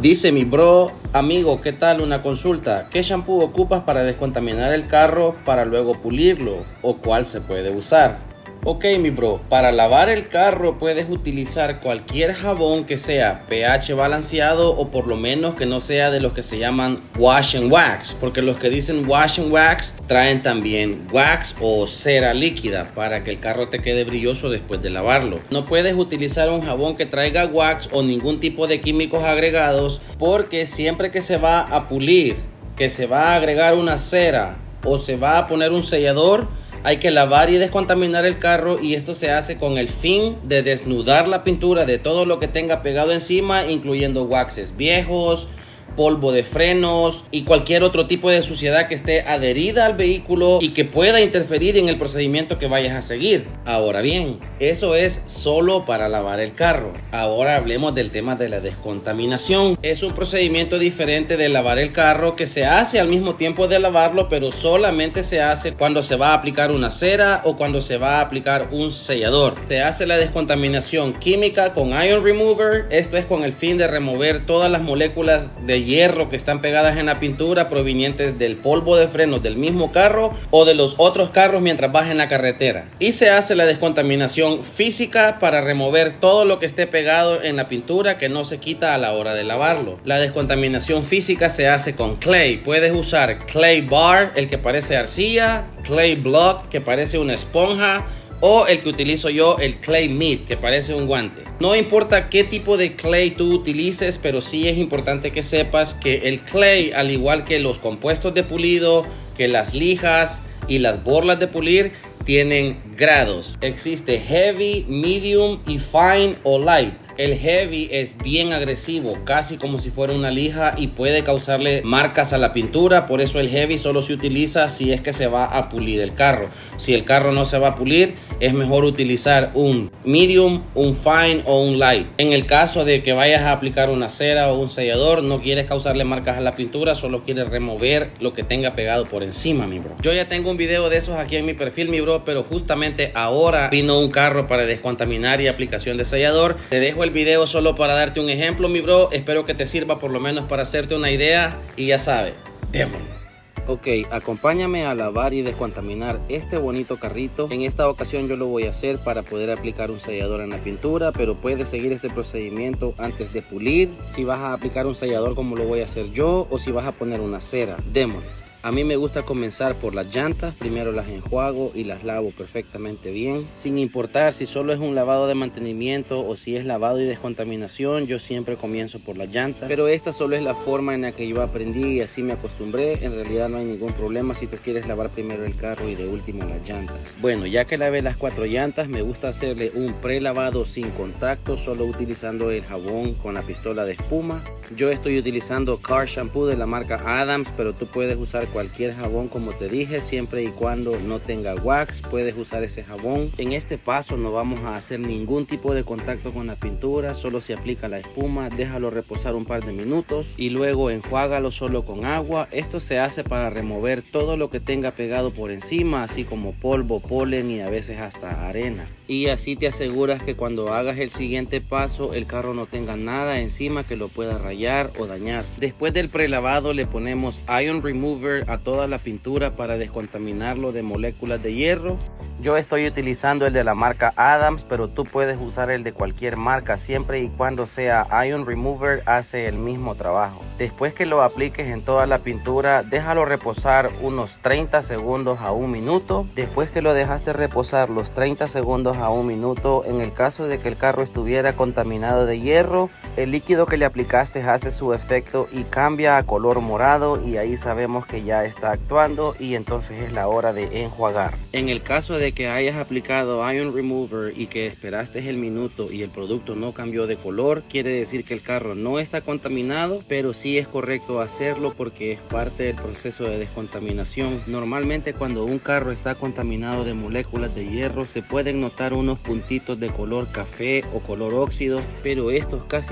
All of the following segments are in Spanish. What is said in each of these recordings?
Dice mi bro, amigo, ¿qué tal? Una consulta. ¿Qué shampoo ocupas para descontaminar el carro para luego pulirlo? ¿O cuál se puede usar? Ok, mi bro, para lavar el carro puedes utilizar cualquier jabón que sea pH balanceado o por lo menos que no sea de los que se llaman wash and wax, porque los que dicen wash and wax traen también wax o cera líquida para que el carro te quede brilloso después de lavarlo. No puedes utilizar un jabón que traiga wax o ningún tipo de químicos agregados, porque siempre que se va a pulir, que se va a agregar una cera o se va a poner un sellador, hay que lavar y descontaminar el carro, y esto se hace con el fin de desnudar la pintura de todo lo que tenga pegado encima, incluyendo waxes viejos, polvo de frenos y cualquier otro tipo de suciedad que esté adherida al vehículo y que pueda interferir en el procedimiento que vayas a seguir. Ahora bien, eso es solo para lavar el carro. Ahora hablemos del tema de la descontaminación. Es un procedimiento diferente de lavar el carro que se hace al mismo tiempo de lavarlo, pero solamente se hace cuando se va a aplicar una cera o cuando se va a aplicar un sellador. Se hace la descontaminación química con Ion Remover. Esto es con el fin de remover todas las moléculas de hierro que están pegadas en la pintura provenientes del polvo de frenos del mismo carro o de los otros carros mientras vas en la carretera. Y se hace la descontaminación física para remover todo lo que esté pegado en la pintura que no se quita a la hora de lavarlo. La descontaminación física se hace con clay. Puedes usar clay bar, el que parece arcilla, clay block, que parece una esponja, o el que utilizo yo, el clay meat, que parece un guante. No importa qué tipo de clay tú utilices, pero sí es importante que sepas que el clay, al igual que los compuestos de pulido, que las lijas y las borlas de pulir, tienen grados. Existe heavy, medium y fine o light. El heavy es bien agresivo, casi como si fuera una lija, y puede causarle marcas a la pintura. Por eso el heavy solo se utiliza si es que se va a pulir el carro. Si el carro no se va a pulir, es mejor utilizar un medium, un fine o un light. En el caso de que vayas a aplicar una cera o un sellador, no quieres causarle marcas a la pintura, solo quieres remover lo que tenga pegado por encima, mi bro. Yo ya tengo un video de esos aquí en mi perfil, mi bro, pero justamente ahora vino un carro para descontaminar y aplicación de sellador. Te dejo el video solo para darte un ejemplo, mi bro. Espero que te sirva por lo menos para hacerte una idea, y ya sabes, démosle. Ok, acompáñame a lavar y descontaminar este bonito carrito. En esta ocasión yo lo voy a hacer para poder aplicar un sellador en la pintura, pero puedes seguir este procedimiento antes de pulir, si vas a aplicar un sellador como lo voy a hacer yo, o si vas a poner una cera. Démosle. A mí me gusta comenzar por las llantas. Primero las enjuago y las lavo perfectamente bien, sin importar si solo es un lavado de mantenimiento o si es lavado y descontaminación. Yo siempre comienzo por las llantas, pero esta solo es la forma en la que yo aprendí y así me acostumbré. En realidad no hay ningún problema si tú quieres lavar primero el carro y de último las llantas. Bueno, ya que lavé las 4 llantas, me gusta hacerle un prelavado sin contacto, solo utilizando el jabón con la pistola de espuma. Yo estoy utilizando Car Shampoo de la marca Adams, pero tú puedes usar cualquier jabón, como te dije, siempre y cuando no tenga wax. Puedes usar ese jabón. En este paso no vamos a hacer ningún tipo de contacto con la pintura, solo se aplica la espuma. Déjalo reposar un par de minutos y luego enjuágalo solo con agua. Esto se hace para remover todo lo que tenga pegado por encima, así como polvo, polen y a veces hasta arena. Y así te aseguras que cuando hagas el siguiente paso el carro no tenga nada encima que lo pueda rayar o dañar. Después del prelavado le ponemos Ion Remover a toda la pintura para descontaminarlo de moléculas de hierro. Yo estoy utilizando el de la marca Adams, pero tú puedes usar el de cualquier marca, siempre y cuando sea Ion Remover. Hace el mismo trabajo. Después que lo apliques en toda la pintura, déjalo reposar unos 30 segundos a 1 minuto. Después que lo dejaste reposar los 30 segundos a 1 minuto, en el caso de que el carro estuviera contaminado de hierro, el líquido que le aplicaste hace su efecto y cambia a color morado, y ahí sabemos que ya está actuando, y entonces es la hora de enjuagar. En el caso de que hayas aplicado Ion Remover y que esperaste el minuto y el producto no cambió de color, quiere decir que el carro no está contaminado, pero sí es correcto hacerlo porque es parte del proceso de descontaminación. Normalmente cuando un carro está contaminado de moléculas de hierro se pueden notar unos puntitos de color café o color óxido, pero estos casi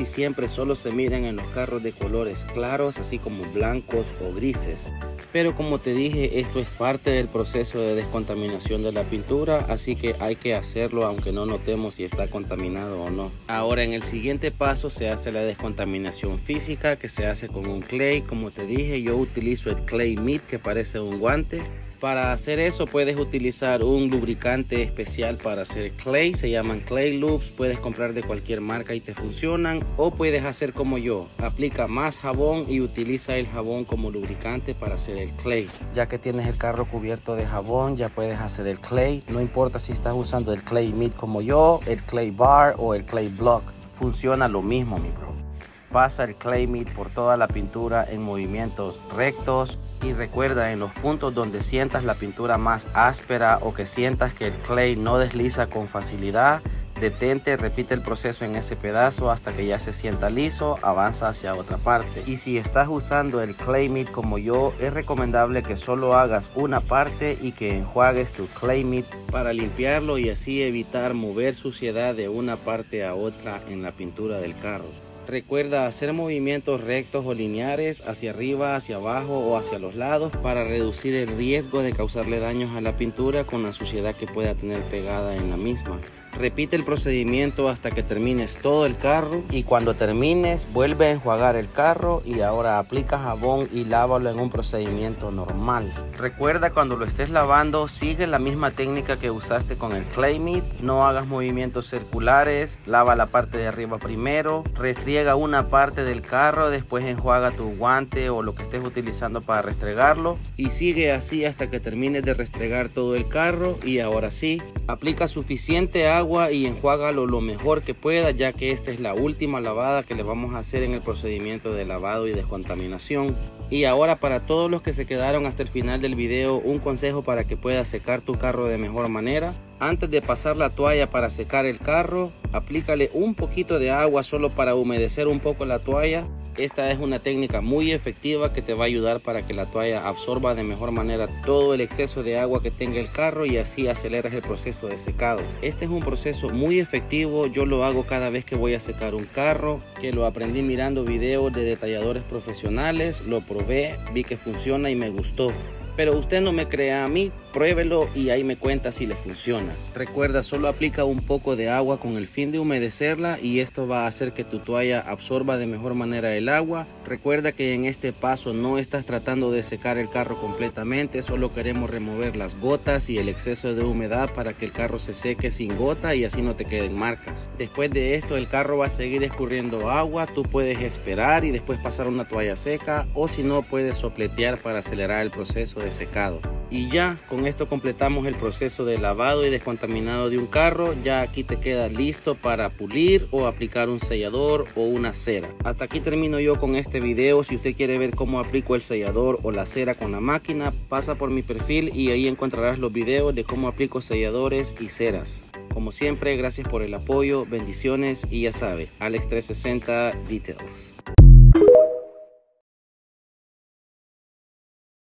siempre solo se miran en los carros de colores claros, así como blancos o grises. Pero como te dije, esto es parte del proceso de descontaminación de la pintura, así que hay que hacerlo aunque no notemos si está contaminado o no. Ahora en el siguiente paso se hace la descontaminación física, que se hace con un clay. Como te dije, yo utilizo el Clay Meat, que parece un guante. Para hacer eso puedes utilizar un lubricante especial para hacer clay, se llaman Clay Lubes, puedes comprar de cualquier marca y te funcionan, o puedes hacer como yo, aplica más jabón y utiliza el jabón como lubricante para hacer el clay. Ya que tienes el carro cubierto de jabón, ya puedes hacer el clay, no importa si estás usando el Clay Meat como yo, el Clay Bar o el Clay Block, funciona lo mismo, mi bro. Pasa el Clay Meat por toda la pintura en movimientos rectos y recuerda, en los puntos donde sientas la pintura más áspera o que sientas que el clay no desliza con facilidad, detente, repite el proceso en ese pedazo hasta que ya se sienta liso, avanza hacia otra parte. Y si estás usando el Clay Meat como yo, es recomendable que solo hagas una parte y que enjuagues tu Clay Meat para limpiarlo y así evitar mover suciedad de una parte a otra en la pintura del carro. Recuerda hacer movimientos rectos o lineares hacia arriba, hacia abajo o hacia los lados para reducir el riesgo de causarle daños a la pintura con la suciedad que pueda tener pegada en la misma. Repite el procedimiento hasta que termines todo el carro y cuando termines vuelve a enjuagar el carro y ahora aplica jabón y lávalo en un procedimiento normal. Recuerda, cuando lo estés lavando sigue la misma técnica que usaste con el Clay Meat, no hagas movimientos circulares, lava la parte de arriba primero, restriega una parte del carro, después enjuaga tu guante o lo que estés utilizando para restregarlo y sigue así hasta que termines de restregar todo el carro y ahora sí, aplica suficiente agua y enjuágalo lo mejor que pueda, ya que esta es la última lavada que le vamos a hacer en el procedimiento de lavado y descontaminación. Y ahora, para todos los que se quedaron hasta el final del video, un consejo para que puedas secar tu carro de mejor manera. Antes de pasar la toalla para secar el carro, aplícale un poquito de agua solo para humedecer un poco la toalla. Esta es una técnica muy efectiva que te va a ayudar para que la toalla absorba de mejor manera todo el exceso de agua que tenga el carro y así aceleras el proceso de secado. Este es un proceso muy efectivo, yo lo hago cada vez que voy a secar un carro, que lo aprendí mirando videos de detalladores profesionales, lo probé, vi que funciona y me gustó. Pero usted no me crea a mí, pruébelo y ahí me cuenta si le funciona. Recuerda, solo aplica un poco de agua con el fin de humedecerla y esto va a hacer que tu toalla absorba de mejor manera el agua. Recuerda que en este paso no estás tratando de secar el carro completamente, solo queremos remover las gotas y el exceso de humedad para que el carro se seque sin gota y así no te queden marcas. Después de esto el carro va a seguir escurriendo agua, tú puedes esperar y después pasar una toalla seca o si no puedes sopletear para acelerar el proceso de secado. Y ya con esto completamos el proceso de lavado y descontaminado de un carro. Ya aquí te queda listo para pulir o aplicar un sellador o una cera. Hasta aquí termino yo con este video. Si usted quiere ver cómo aplico el sellador o la cera con la máquina, pasa por mi perfil y ahí encontrarás los videos de cómo aplico selladores y ceras. Como siempre, gracias por el apoyo, bendiciones y ya sabe, Alex360 Details.